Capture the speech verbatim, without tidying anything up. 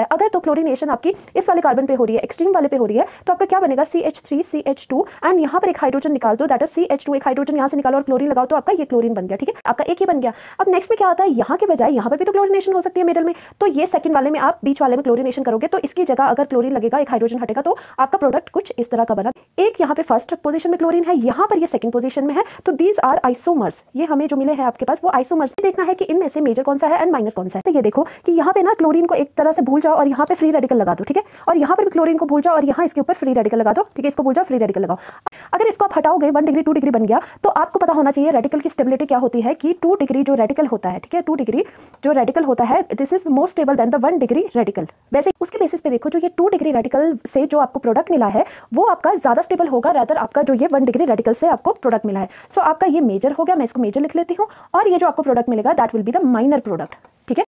अगर तो क्लोरीनेशन आपकी इस वाले कार्बन पे हो रही है, एक्सट्रीम वाले पे हो रही है, तो आपका क्या बनेगा C H three C H two and यहाँ पर एक हाइड्रोजन निकाल दो, that is C H two, एक हाइड्रोजन यहाँ से निकालो और क्लोरीन लगाओ तो आपका ये क्लोरीन बन गया। ठीक है, आपका एक ही बन गया। अब नेक्स्ट में क्या आता है, यहाँ के बजाय यहाँ पर भी तो क्लोरीनेशन हो सकती है मिडल में, तो ये सेकंड वाले में आप बीच वाले में क्लोरीनेशन करोगे तो इसकी जगह अगर क्लोरीन लगेगा, एक हाइड्रोजन हटेगा, तो आपका प्रोडक्ट कुछ इस तरह का बना। एक यहाँ पे फर्स्ट पोजीशन में क्लोरीन है, यहाँ पर ये सेकंड पोजीशन में है, तो दीज आर आइसोमर्स। ये हमें जो मिले हैं आपके पास वो आइसोमर्स। देखना है कि इनमें से मेजर कौन सा है एंड माइनर कौन सा है। तो ये देखो कि यहाँ पे ना क्लोरीन को एक तरह से भूल जाओ और यहाँ पे फ्री रेडिकल लगा दो। ठीक है, और यहाँ पर भी क्लोरीन को भूल जाओ और यहाँ इसके ऊपर फ्री रेडिकल लगा दो। ठीक है, इसको भूल जाओ, फ्री रेडिकल लगाओ। अगर इसको आप हटाओगे वन डिग्री टू डिग्री बन गया, तो आपको पता होना चाहिए रेडिकल की स्टेबिलिटी क्या होती है कि टू डिग्री जो रेडिकल होता है, ठीक है, टू डिग्री जो रेडिकल होता है this is more stable than the one degree radical. वैसे उसके बेसिस पे देखो जो ये टू डिग्री रेडिकल से जो आपको प्रोडक्ट मिला है वो आपका ज्यादा स्टेबल होगा रादर आपका जो ये वन डिग्री रेडिकल से आपको प्रोडक्ट मिला है। सो so, आपका ये मेजर हो गया, मैं इसको मेजर लिख लेती हूँ, और ये जो आपको प्रोडक्ट मिलेगा that will be the minor product. ठीक है,